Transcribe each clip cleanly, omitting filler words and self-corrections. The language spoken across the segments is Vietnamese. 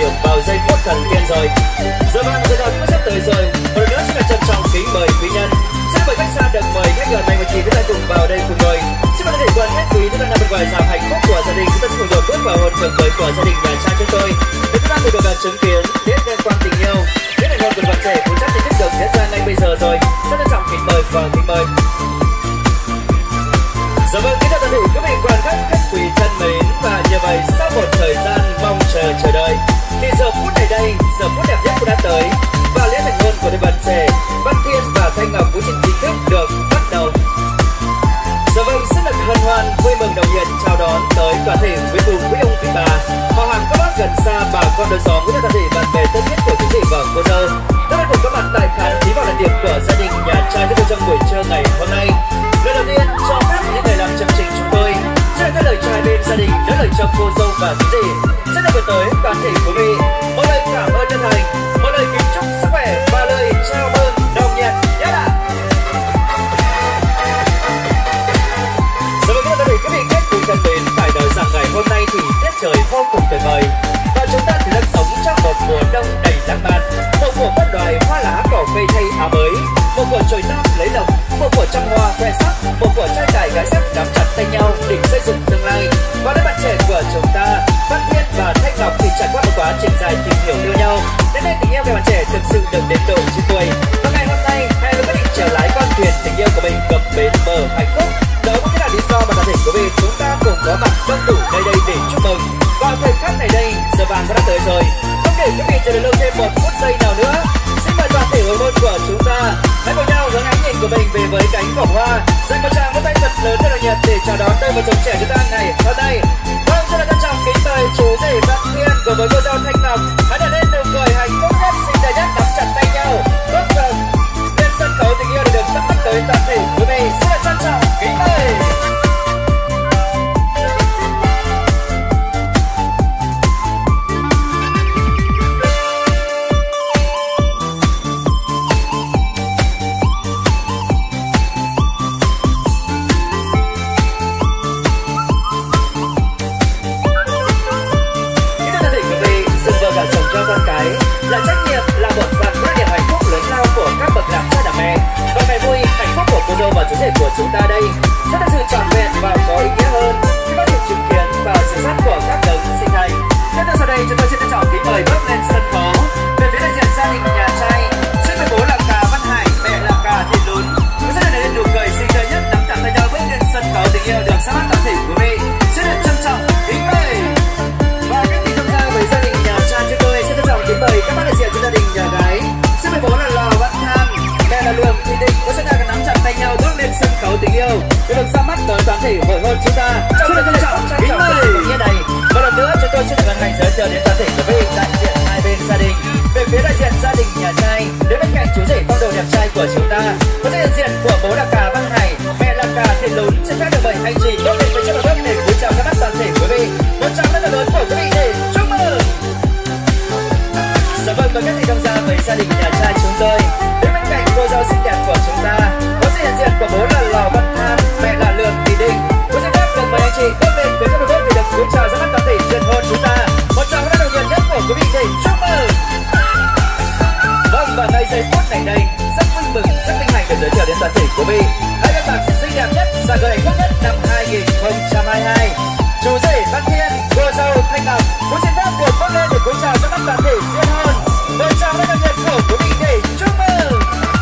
được vào giây phút thần tiên rồi. Giờ vàng giờ cũng sắp tới rồi. Một lần nữa xin được trân trọng kính mời quý nhân. Xin mời khách xa được mời khách gần này một chị chúng ta cùng vào đây cùng ngồi. Xin mời quý khách quý chúng ta nằm bên ngoài rào hạnh phúc của gia đình. Chúng ta sẽ cùng rồi bước vào hôn phượng cưới của gia đình nhà trai chúng tôi. Để chúng ta cùng được chứng kiến tiết liên quan tình yêu, tiết liên hôn của bạn trẻ cũng chắc chính thức được diễn ra ngay bây giờ rồi. Rất trân trọng kính mời và kính mời. Dạ vâng, kính chào toàn thể quý vị quan khách quý thân mến, và như vậy sau một thời gian mong chờ đợi thì giờ phút này đây, giờ phút đẹp nhất cũng đã tới và lễ thành hôn của đôi bạn trẻ Văn Thiên và Thanh Ngọc cũng chính thức được bắt đầu. Dạ vâng, rất là hân hoan vui mừng nồng nhiệt chào đón tới toàn thể quý cụ, quý ông, quý bà, họ hàng các bác gần xa, bà con đời xóm cũng như toàn thể bạn bè thân thiết của quý vị và cô dâu. Tất cả cùng có mặt tại khán thí vào đại tiệc của gia đình nhà trai chúng tôi trong buổi trưa ngày hôm nay. Lời đầu tiên cho phép những người làm chương trình chúng tôi sẽ thay lời trai bên gia đình nói lời cho cô dâu và quý vị sẽ được gửi tới toàn thể quý vị một lời cảm ơn chân thành, một lời kính chúc sức khỏe và lời chào mừng nồng nhiệt nhất ạ. Giờ với tất cả quý vị khách cùng thân mến, phải nói rằng ngày hôm nay thì tiết trời vô cùng tuyệt vời và chúng ta thì đang sống trong một mùa đông đầy lãng mạn, một mùa bất đoài hoa lá cỏ cây thay áo mới, một mùa trời nam lấy lộc, một mùa trăm hoa khoe sắc, một mùa trai tài gái sắc nắm chặt tay nhau để xây dựng tương lai. Và đôi bạn trẻ của chúng ta Văn Thiên và Thanh Ngọc thì trải qua một quá trình dài tìm hiểu yêu nhau, đến nay tình yêu của bạn trẻ thực sự được đến độ chín tuổi. Và ngày hôm nay hai người quyết định trở lái con thuyền tình yêu của mình cập bến bờ hạnh phúc. Đó cũng là lý do mà toàn thể quý vị chúng ta cùng có mặt đông đủ nơi đây để chúc mừng. Vào thời khắc này đây, giờ vàng đã tới rồi. Không để quý vị chờ đợi lâu thêm một phút giây nào nữa, xin mời toàn thể hồi môn của chúng ta hãy cùng nhau hướng ánh nhìn của mình về với cánh cổng hoa, dành một tràng vỗ tay thật lớn để nhiệt để chào đón đôi vợ chồng trẻ chúng ta ngày hôm nay. Vâng, rất là trân trọng kính mời chú rể Văn Thiên cùng với cô dâu Thanh Ngọc hãy đặt lên nụ cười hạnh phúc nhất, xinh đẹp nhất, nắm chặt tay nhau. Bước vào lên sân khấu tình yêu để được bắt tới toàn thể quý vị. Rất là trân trọng kính mời. Là trách nhiệm, là một phần của niềm hạnh phúc lớn lao của các bậc làm cha làm mẹ. Và ngày vui hạnh phúc của cô dâu và chú rể của chúng ta đây rất là sự trọn vẹn và có ý nghĩa hơn khi có thể chứng kiến và sự sát của các đấng sinh thành. Tiếp theo sau đây chúng tôi xin trân trọng kính mời bước lên sân khấu về phía đại diện gia đình nhà trai. Xin mời bố là Cà Văn Hải, mẹ là Cà Thị Lún. Với gia đình này lên nụ cười xinh tươi nhất, nắm chặt tay nhau bước lên sân khấu tình yêu được ra mắt toàn thể quý vị. Xin được trân trọng kính mời. Và các vị tham gia với gia đình nhà trai chúng tôi xin trân trọng kính mời các bác đại diện cho gia đình nhà gái. Xin mời bố là Lò Văn Tham, mẹ là Lường Thị Định, có sẽ là nắm chặt tay nhau bước lên sân khấu tình yêu để được ra mắt tới toàn thể hội hôn chúng ta. Xin được trân trọng kính mời như này. Một lần nữa chúng tôi xin được hân hạnh giới thiệu đến toàn thể quý vị đại diện hai bên gia đình. Về phía đại diện gia đình nhà trai, đến bên cạnh chú rể phong độ đẹp trai của chúng ta có sự hiện diện của bố là Cà Văn Hải, mẹ là Cà Thị Lún. Xin phép được mời anh chị bước lên với chiếc bước để cúi chào ra mắt toàn thể quý vị. Một tràng rất là lớn của quý vị để chúc mừng. Dạ vâng, mời các vị tham gia với gia đình nhà trai chúng tôi. Đến bên cạnh cô dâu xinh đẹp của chúng ta có sự hiện diện của bố là Lò Văn Tham, mẹ là Lường Thị Định. Cô xin phép được mời anh chị bước lên với chiếc bước để được cúi chào ra mắt toàn thể chuyên hôn chúng ta. Một tràng rất là nhiệt nhất của quý vị để chúc mừng. Vâng, và ngay giây phút này đây rất vui mừng, rất vinh hạnh được giới thiệu đến toàn thể quý vị hai nhân vật xinh đẹp nhất, sáng ngời hạnh phúc nhất năm 2022. Chú rể Văn Thiên, cô dâu Thanh Ngọc cũng xin phép được bước lên để cúi chào cho các toàn thể diễn hôn. Một tràng rất là nhiệt của quý vị để chúc mừng.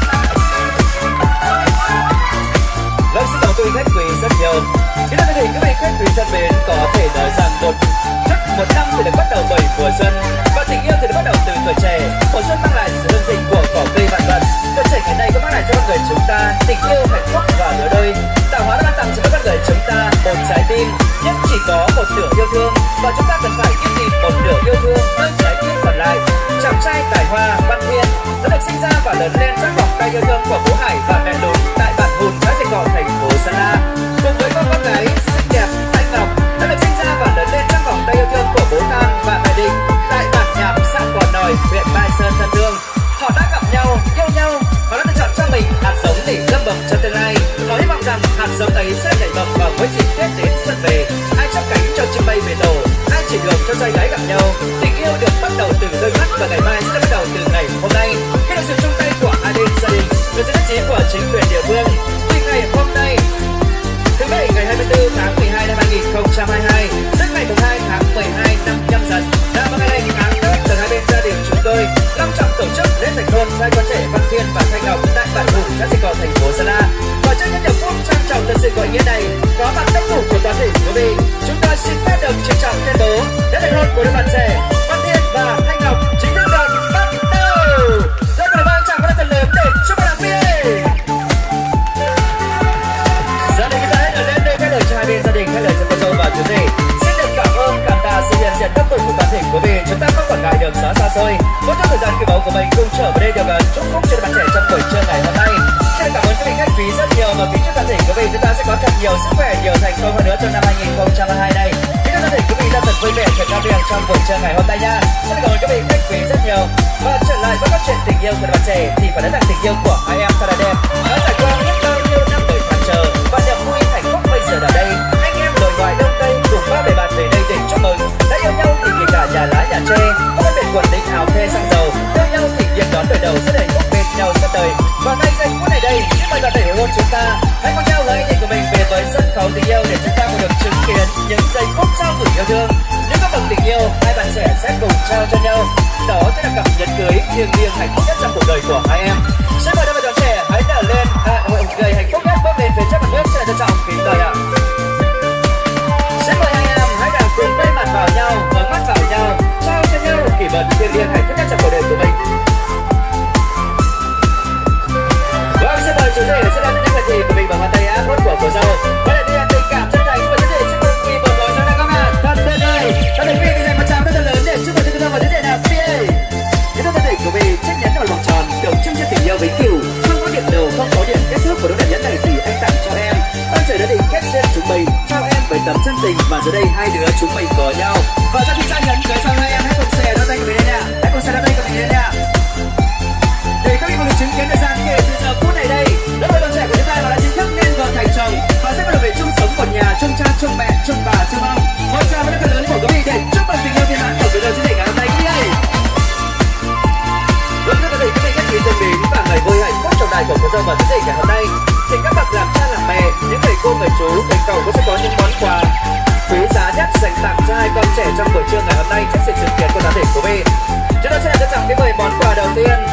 Vâng, xin cảm ơn quý vị khách quý rất nhiều. Kính thưa quý vị khách quý thân mến, có thể nói rằng một năm thì được bắt đầu bởi mùa xuân và tình yêu thì được bắt đầu từ tuổi trẻ. Mùa xuân mang lại sự hương thịnh của cỏ cây vạn vật. Tuổi trẻ ngày nay có mang lại cho con người chúng ta tình yêu, hạnh phúc và lứa đôi. Tạo hóa đã ban tặng cho con người chúng ta một trái tim, nhưng chỉ có một nửa yêu thương và chúng ta cần phải kiếm tìm một nửa yêu thương nơi trái tim còn lại. Chàng trai tài hoa Văn Thiên đã được sinh ra và lớn lên trong vòng tay yêu thương của bố Hải và mẹ Lún tại bản Hùn, xã Sài Gòn, thành phố Sơn La. Cùng với con gái xinh đẹp Thanh Ngọc đã được sinh ra và lớn lên trong vòng tay yêu thương của bố Than và mẹ Định tại bản Nhàm, xã Gò Nòi, huyện Mai Sơn, thân thương. Họ đã gặp nhau, yêu nhau và đã lựa chọn cho mình hạt giống để lâm mầm cho tương lai. Họ hy vọng rằng hạt giống ấy sẽ nảy mầm vào mỗi dịp Tết đến xuân về. Ai chắp cánh cho chim bay về tổ, ai chỉ đường cho trai gái gặp nhau. Tình yêu được bắt đầu hai con trẻ Văn Thiên và Thanh Ngọc tại bản Hùng, xã Dịch Cỏ, thành phố Sơn La. Và trong những điệp khúc trang trọng thật sự có ý nghĩa này, có mặt đông đủ của toàn thể quý vị, chúng tôi xin phép được trịnh trọng tuyên bố lễ thành hôn của đôi bạn trẻ Văn Thiên và Thanh Ngọc chính thức được bắt đầu. Rất là vang chào các thật lớn để chúc mừng quý vị. Gia đình chúng ta hãy ở lên đây thay lời cho hai bên gia đình, thay lời cho cô dâu và chú rể. Xin được cảm ơn cảm tạ sự hiện diện đông đủ của toàn thể quý vị. Chúng ta không quản ngại đường xá xa xôi, có trong thời gian kỳ báu của mình cùng trở về đây được chúc phúc cho bạn trẻ trong buổi trưa ngày hôm nay. Xin cảm ơn quý vị khách quý rất nhiều và kính chúc toàn thể quý vị chúng ta sẽ có thật nhiều sức khỏe, nhiều thành công hơn nữa trong năm 2022 này. Kính chúc toàn thể quý vị đã thật vui vẻ thật cao miệng trong buổi trưa ngày hôm nay nha. Xin cảm ơn quý vị khách quý rất nhiều. Và trở lại với câu chuyện tình yêu của bạn trẻ thì phải nói rằng tình yêu của hai em thật là đẹp. Đã trải qua biết bao nhiêu năm đời màn chờ và niềm vui hạnh phúc bây giờ là đây. Anh em nội ngoại đông tây cùng ba bề bạn về đây để chúc mừng. Đã yêu nhau thì kể cả nhà lá nhà tre, không phân biệt quần đinh áo thê xăng dầu. Yêu nhau thì việc đón đời đầu sẽ đầy hạnh phúc bên nhau suốt đời. Và ngay giây phút này đây, xin mời toàn thể hôn chúng ta hãy cùng nhau gửi anh của mình về với sân khấu tình yêu để chúng ta cùng được chứng kiến những giây phút trao gửi yêu thương, những các bậc tình yêu hai bạn trẻ sẽ cùng trao cho nhau. Đó chính là cặp nhẫn cưới thiêng liêng hạnh phúc nhất trong cuộc đời của hai em. Xin mời đôi bạn trẻ hãy nở lên người hạnh phúc nhất bước lên phía trước mặt nước. Xin trân trọng kính mời ạ. Xin mời hai em hãy cùng cùng quay mặt vào nhau, mở mắt vào nhau, trao cho nhau kỷ vật thiêng liêng hạnh phúc nhất trong cuộc đời của mình. Vâng, xin mời chú rể sẽ làm những hành gì của mình bằng ngón tay áp út của cô dâu. Và để thể hiện tình cảm chân thành, xin mời chú rể chúc mừng khi một gói sao đang có mặt thật tuyệt vời. Tất cả quý vị dành một tràng rất lớn để chúc mừng cho cô dâu và chú rể nào quý vị. Những thân thể của mình chiếc nhẫn vào vòng tròn tượng trưng cho tình yêu vĩnh cửu, không có điểm đầu, không có điểm kết thúc của đôi đẹp nhẫn này thì anh tặng cho em. Ông trời đã định kết duyên chúng mình, trao em bởi tấm chân tình và giờ đây hai đứa chúng mình có nhau. Và sau khi trao nhẫn cưới xong hai em hãy cùng xòe đôi tay của mình lên nha, hãy cùng xòe đôi tay của mình lên nha. Để các vị cùng được chứng kiến thời gian kể từ giờ phút này đây, đôi bạn trẻ của chúng ta đã chính thức nên vợ thành chồng và sẽ bắt đầu về chung sống một nhà, chung cha, chung mẹ, chung bà, chung ông. Một tràng với thật lớn của quý vị để chúc mừng tình yêu viên mãn của người đời chương trình ngày hôm nay quý vị. Vâng, thưa quý vị khách quý thân mến, và ngày vui hạnh phúc trong đài của cô dâu và chú rể ngày hôm nay thì các bậc làm cha làm mẹ, những thầy cô người chú, người cậu cũng sẽ có những món quà quý giá nhất dành tặng cho hai con trẻ trong buổi trưa ngày hôm nay trước sự chứng kiến của toàn thể quý vị. Chúng ta sẽ trân trọng cái 10 món quà đầu tiên.